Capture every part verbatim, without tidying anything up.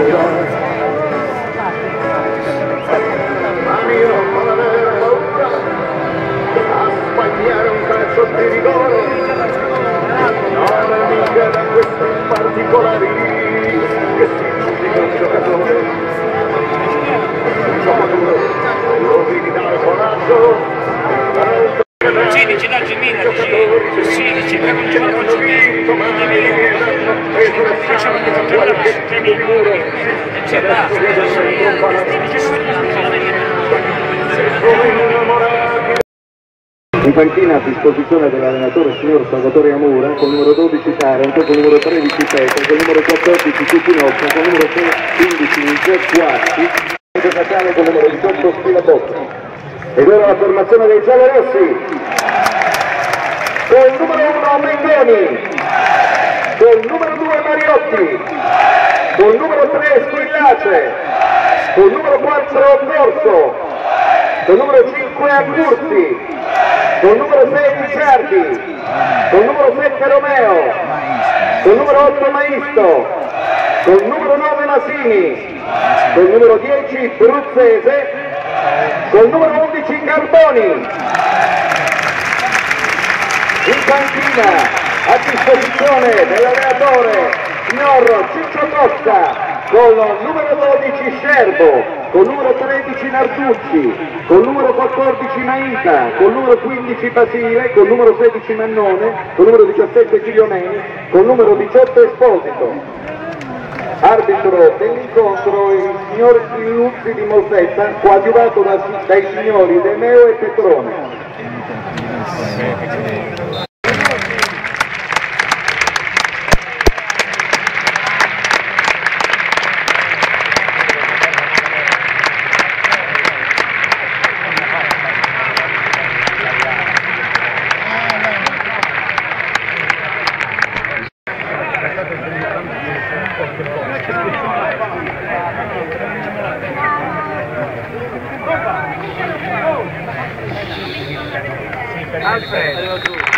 sbagliare un calcio di rigore, non è mica da questi particolari che si giudica un giocatore, un giocatore lo devi dare coraggio. Sì, dici no, Gemina, dici sì, dici che non c'è un gioco, ma facciamo che facciamo la Gemina, c'è in panchina a disposizione dell'allenatore signor Salvatore Amura, con il numero dodici Taranto, con il numero tredici Pepe, con il numero quattordici Cucinocchio, con il numero quindici Giuseppe Quatti, e Natale con il numero diciotto Spilabocca. Ed ora la formazione dei giallorossi, con il numero uno Mengoni, con il numero due Mariotti, con il numero tre Squillace, con il numero quattro Corso, con il numero cinque Agurzi, con il numero sei Ricciardi, con il numero sette Romeo, con il numero otto Maisto, con il numero nove Masini, con il numero dieci Bruzzese, con il numero undici Carboni. In panchina a disposizione dell'allenatore signor Ciccio Costa, con il numero dodici Scerbo, con il numero tredici Narducci, con il numero quattordici Naita, con il numero quindici Basile, con il numero sedici Mannone, con il numero diciassette Gigliomeni, con il numero diciotto Esposito. Arbitro dell'incontro il signor Luzzi di Molfetta, coadiuvato da, dai signori De Meo e Petrone. Alfredo.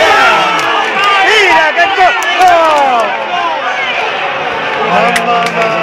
Mamma mia!